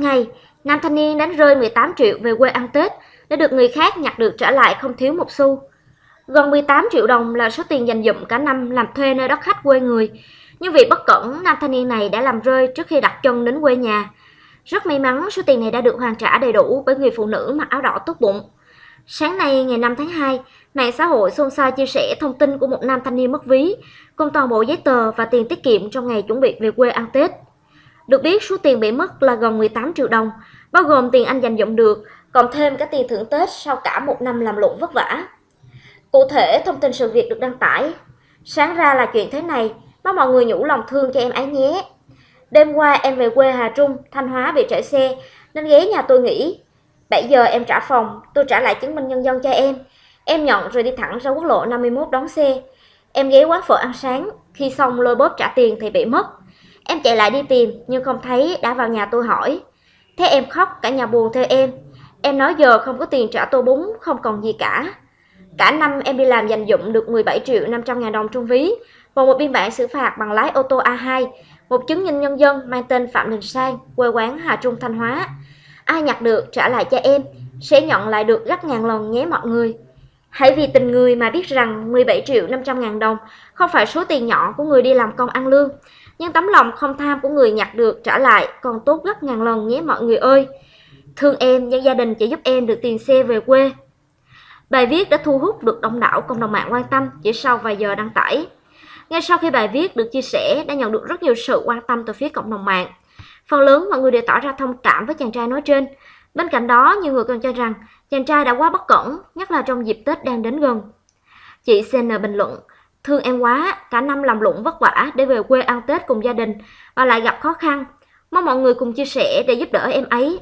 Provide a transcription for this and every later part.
ngày, nam thanh niên đánh rơi 18 triệu về quê ăn Tết đã được người khác nhặt được trả lại không thiếu một xu. Gần 18 triệu đồng là số tiền dành dụm cả năm làm thuê nơi đất khách quê người. Nhưng vì bất cẩn, nam thanh niên này đã làm rơi trước khi đặt chân đến quê nhà. Rất may mắn số tiền này đã được hoàn trả đầy đủ bởi người phụ nữ mặc áo đỏ tốt bụng. Sáng nay ngày 5 tháng 2, mạng xã hội xôn xao chia sẻ thông tin của một nam thanh niên mất ví, cùng toàn bộ giấy tờ và tiền tiết kiệm trong ngày chuẩn bị về quê ăn Tết. Được biết số tiền bị mất là gần 18 triệu đồng, bao gồm tiền anh dành dụm được, cộng thêm cả tiền thưởng Tết sau cả một năm làm lụng vất vả. Cụ thể, thông tin sự việc được đăng tải. Sáng ra là chuyện thế này, mong mọi người nhủ lòng thương cho em ấy nhé. Đêm qua em về quê Hà Trung, Thanh Hóa bị trễ xe, nên ghé nhà tôi nghỉ. 7 giờ em trả phòng, tôi trả lại chứng minh nhân dân cho em. Em nhận rồi đi thẳng ra quốc lộ 51 đón xe. Em ghé quán phở ăn sáng, khi xong lôi bóp trả tiền thì bị mất. Em chạy lại đi tìm nhưng không thấy, đã vào nhà tôi hỏi. Thế em khóc, cả nhà buồn theo em. Em nói giờ không có tiền trả tô bún, không còn gì cả. Cả năm em đi làm dành dụm được 17 triệu 500 ngàn đồng trong ví, và một biên bản xử phạt bằng lái ô tô A2, một chứng minh nhân dân mang tên Phạm Đình Sang, quê quán Hà Trung, Thanh Hóa. Ai nhặt được trả lại cho em, sẽ nhận lại được gấp ngàn lần nhé mọi người. Hãy vì tình người mà biết rằng 17 triệu 500 ngàn đồng không phải số tiền nhỏ của người đi làm công ăn lương, nhưng tấm lòng không tham của người nhặt được trả lại còn tốt gấp ngàn lần nhé mọi người ơi. Thương em nhưng gia đình chỉ giúp em được tiền xe về quê. Bài viết đã thu hút được đông đảo cộng đồng mạng quan tâm chỉ sau vài giờ đăng tải. Ngay sau khi bài viết được chia sẻ đã nhận được rất nhiều sự quan tâm từ phía cộng đồng mạng. Phần lớn mọi người đều tỏ ra thông cảm với chàng trai nói trên. Bên cạnh đó, nhiều người còn cho rằng chàng trai đã quá bất cẩn, nhất là trong dịp Tết đang đến gần. Chị CN bình luận, thương em quá, cả năm làm lụng vất vả để về quê ăn Tết cùng gia đình và lại gặp khó khăn. Mong mọi người cùng chia sẻ để giúp đỡ em ấy.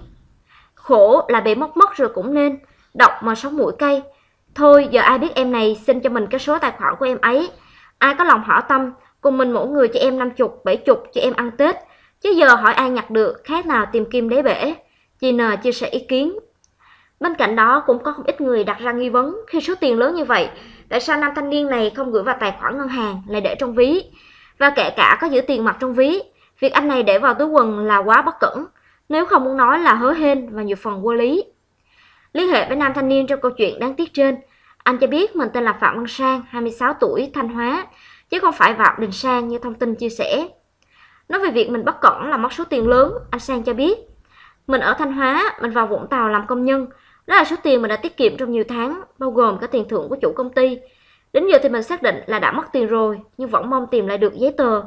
Khổ là bị mất rồi cũng nên, độc mà sống mũi cay. Thôi giờ ai biết em này xin cho mình cái số tài khoản của em ấy. Ai có lòng hảo tâm, cùng mình mỗi người cho em 50, 70 cho em ăn Tết. Chứ giờ hỏi ai nhặt được, khác nào tìm kim đáy bể. Chị N chia sẻ ý kiến. Bên cạnh đó cũng có không ít người đặt ra nghi vấn khi số tiền lớn như vậy, tại sao nam thanh niên này không gửi vào tài khoản ngân hàng lại để trong ví? Và kể cả có giữ tiền mặt trong ví, việc anh này để vào túi quần là quá bất cẩn, nếu không muốn nói là hớ hênh và nhiều phần vô lý. Liên hệ với nam thanh niên trong câu chuyện đáng tiếc trên, anh cho biết mình tên là Phạm Văn Sang, 26 tuổi, Thanh Hóa, chứ không phải Phạm Đình Sang như thông tin chia sẻ. Nói về việc mình bất cẩn là mất số tiền lớn, anh Sang cho biết, mình ở Thanh Hóa, mình vào Vũng Tàu làm công nhân, đó là số tiền mình đã tiết kiệm trong nhiều tháng, bao gồm cả tiền thưởng của chủ công ty. Đến giờ thì mình xác định là đã mất tiền rồi, nhưng vẫn mong tìm lại được giấy tờ.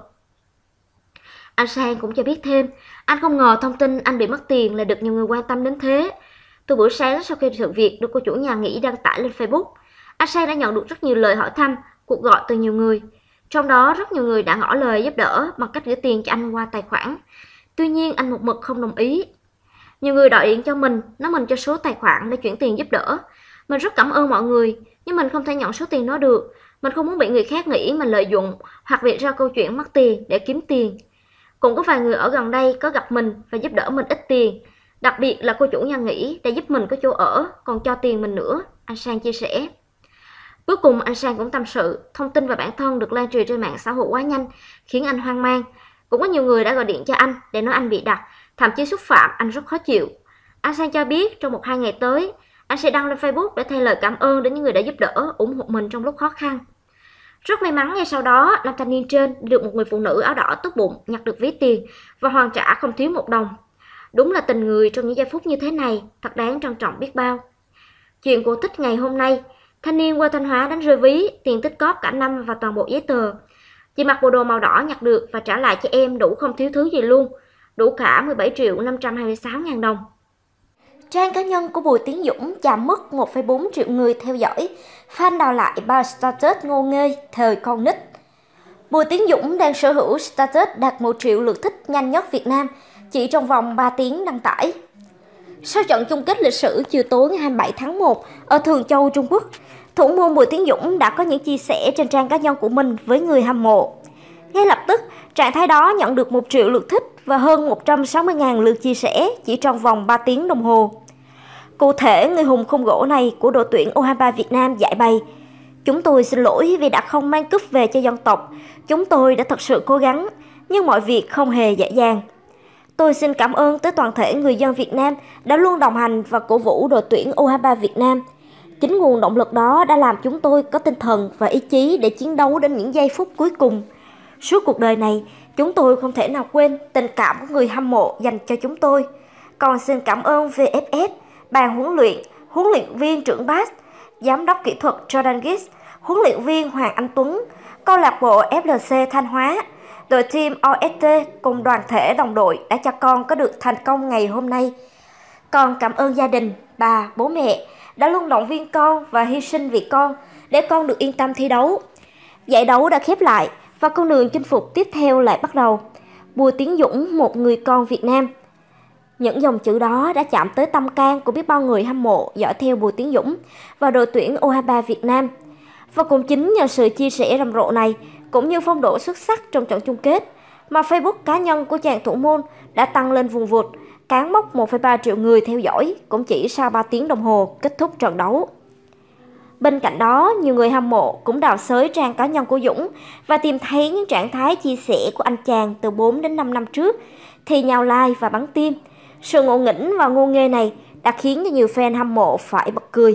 Anh Sang cũng cho biết thêm, anh không ngờ thông tin anh bị mất tiền lại được nhiều người quan tâm đến thế. Từ buổi sáng sau khi sự việc được cô chủ nhà nghỉ đăng tải lên Facebook, anh Sang đã nhận được rất nhiều lời hỏi thăm, cuộc gọi từ nhiều người. Trong đó rất nhiều người đã ngỏ lời giúp đỡ bằng cách gửi tiền cho anh qua tài khoản. Tuy nhiên anh một mực không đồng ý. Nhiều người gọi điện cho mình, nói mình cho số tài khoản để chuyển tiền giúp đỡ. Mình rất cảm ơn mọi người, nhưng mình không thể nhận số tiền đó được. Mình không muốn bị người khác nghĩ mình lợi dụng hoặc việc ra câu chuyện mất tiền để kiếm tiền. Cũng có vài người ở gần đây có gặp mình và giúp đỡ mình ít tiền. Đặc biệt là cô chủ nhà nghỉ đã giúp mình có chỗ ở, còn cho tiền mình nữa, anh Sang chia sẻ. Cuối cùng anh Sang cũng tâm sự, thông tin về bản thân được lan truyền trên mạng xã hội quá nhanh, khiến anh hoang mang. Cũng có nhiều người đã gọi điện cho anh để nói anh bị đặt, thậm chí xúc phạm, anh rất khó chịu. Anh Sang cho biết trong 1-2 ngày tới, anh sẽ đăng lên Facebook để thay lời cảm ơn đến những người đã giúp đỡ, ủng hộ mình trong lúc khó khăn. Rất may mắn ngay sau đó, nam thanh niên trên được một người phụ nữ áo đỏ tốt bụng nhặt được ví tiền và hoàn trả không thiếu 1 đồng. Đúng là tình người trong những giây phút như thế này, thật đáng trân trọng biết bao. Chuyện cổ tích ngày hôm nay, thanh niên quê Thanh Hóa đánh rơi ví, tiền tích cóp cả năm và toàn bộ giấy tờ. Chị mặc bộ đồ màu đỏ nhặt được và trả lại cho em đủ không thiếu thứ gì luôn, đủ cả 17 triệu 526 ngàn đồng. Trang cá nhân của Bùi Tiến Dũng chạm mức 1,4 triệu người theo dõi, fan đào lại bao status ngô nghê thời con nít. Bùi Tiến Dũng đang sở hữu status đạt 1 triệu lượt thích nhanh nhất Việt Nam, chỉ trong vòng 3 tiếng đăng tải. Sau trận chung kết lịch sử chiều tối ngày 27 tháng 1 ở Thường Châu, Trung Quốc, thủ môn Bùi Tiến Dũng đã có những chia sẻ trên trang cá nhân của mình với người hâm mộ. Ngay lập tức, trạng thái đó nhận được 1 triệu lượt thích và hơn 160.000 lượt chia sẻ chỉ trong vòng 3 tiếng đồng hồ. Cụ thể, người hùng khung gỗ này của đội tuyển U23 Việt Nam giải bày: "Chúng tôi xin lỗi vì đã không mang cúp về cho dân tộc. Chúng tôi đã thật sự cố gắng, nhưng mọi việc không hề dễ dàng. Tôi xin cảm ơn tới toàn thể người dân Việt Nam đã luôn đồng hành và cổ vũ đội tuyển U23 Việt Nam. Chính nguồn động lực đó đã làm chúng tôi có tinh thần và ý chí để chiến đấu đến những giây phút cuối cùng. Suốt cuộc đời này, chúng tôi không thể nào quên tình cảm của người hâm mộ dành cho chúng tôi. Còn xin cảm ơn VFF, ban huấn luyện viên trưởng Bass, giám đốc kỹ thuật Jordan Giggs, huấn luyện viên Hoàng Anh Tuấn, câu lạc bộ FLC Thanh Hóa, đội team OST cùng đoàn thể đồng đội đã cho con có được thành công ngày hôm nay. Con cảm ơn gia đình, bà, bố mẹ đã luôn động viên con và hy sinh vì con để con được yên tâm thi đấu. Giải đấu đã khép lại và con đường chinh phục tiếp theo lại bắt đầu. Bùi Tiến Dũng, một người con Việt Nam. Những dòng chữ đó đã chạm tới tâm can của biết bao người hâm mộ dõi theo Bùi Tiến Dũng và đội tuyển U23 Việt Nam. Và cũng chính nhờ sự chia sẻ rầm rộ này, cũng như phong độ xuất sắc trong trận chung kết, mà Facebook cá nhân của chàng thủ môn đã tăng lên vùng vụt, cán mốc 1,3 triệu người theo dõi cũng chỉ sau 3 tiếng đồng hồ kết thúc trận đấu. Bên cạnh đó, nhiều người hâm mộ cũng đào xới trang cá nhân của Dũng và tìm thấy những trạng thái chia sẻ của anh chàng từ 4 đến 5 năm trước, thì nhào like và bắn tim. Sự ngộ nghĩnh và ngô nghê này đã khiến cho nhiều fan hâm mộ phải bật cười.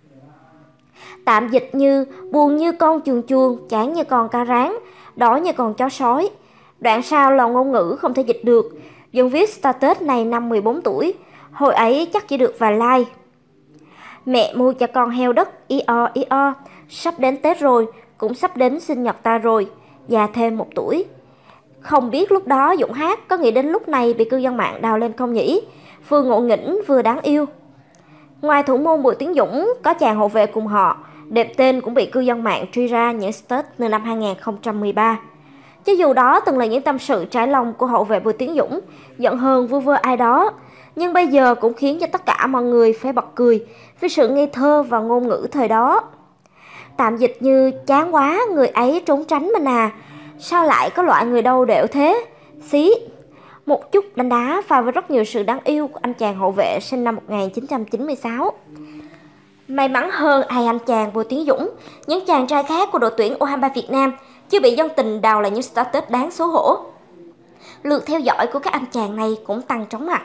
Tạm dịch như buồn như con chuồn chuồn, chán như con cá rán, đói như con chó sói. Đoạn sau là ngôn ngữ không thể dịch được. Dũng viết status này năm 14 tuổi, hồi ấy chắc chỉ được vài like. Mẹ mua cho con heo đất, ý o, sắp đến Tết rồi, cũng sắp đến sinh nhật ta rồi, già thêm 1 tuổi. Không biết lúc đó Dũng hát có nghĩ đến lúc này bị cư dân mạng đào lên không nhỉ? Vừa ngộ nghĩnh vừa đáng yêu. Ngoài thủ môn Bùi Tiến Dũng, có chàng hậu vệ cùng họ, đẹp tên cũng bị cư dân mạng truy ra những status từ năm 2013. Cho dù đó từng là những tâm sự trải lòng của hậu vệ Bùi Tiến Dũng, giận hờn vu vơ ai đó, nhưng bây giờ cũng khiến cho tất cả mọi người phải bật cười với sự ngây thơ và ngôn ngữ thời đó. Tạm dịch như chán quá, người ấy trốn tránh mình à, sao lại có loại người đâu đểu thế, xí. Một chút đánh đá pha với rất nhiều sự đáng yêu của anh chàng hậu vệ sinh năm 1996. May mắn hơn ai anh chàng Bùi Tiến Dũng, những chàng trai khác của đội tuyển U23 Việt Nam chưa bị dân tình đào lại những status đáng xấu hổ. Lượt theo dõi của các anh chàng này cũng tăng chóng mặt.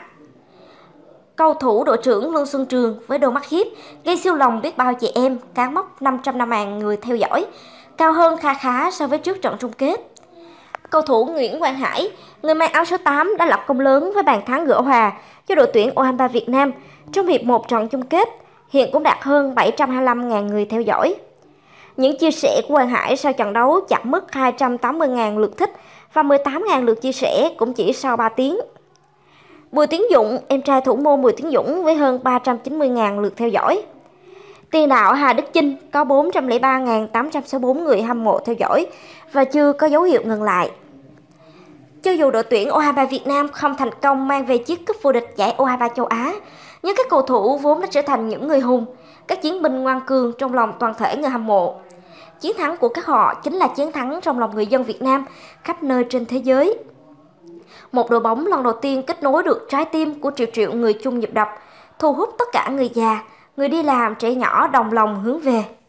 Cầu thủ đội trưởng Lương Xuân Trường với đôi mắt hiếp gây siêu lòng biết bao chị em, cán mốc 550.000 người theo dõi, cao hơn kha khá so với trước trận chung kết. Cầu thủ Nguyễn Quang Hải, người mang áo số 8 đã lập công lớn với bàn thắng gỡ hòa cho đội tuyển U23 Việt Nam trong hiệp 1 trận chung kết, hiện cũng đạt hơn 725.000 người theo dõi. Những chia sẻ của Quang Hải sau trận đấu chạm mức 280.000 lượt thích và 18.000 lượt chia sẻ cũng chỉ sau 3 tiếng. Bùi Tiến Dũng, em trai thủ môn Bùi Tiến Dũng với hơn 390.000 lượt theo dõi. Tiền đạo Hà Đức Chinh có 403.864 người hâm mộ theo dõi và chưa có dấu hiệu ngừng lại. Cho dù đội tuyển U23 Việt Nam không thành công mang về chiếc cúp vô địch giải U23 châu Á, nhưng các cầu thủ vốn đã trở thành những người hùng, các chiến binh ngoan cường trong lòng toàn thể người hâm mộ. Chiến thắng của các họ chính là chiến thắng trong lòng người dân Việt Nam khắp nơi trên thế giới. Một đội bóng lần đầu tiên kết nối được trái tim của triệu triệu người chung nhịp đập, thu hút tất cả người già, người đi làm, trẻ nhỏ đồng lòng hướng về.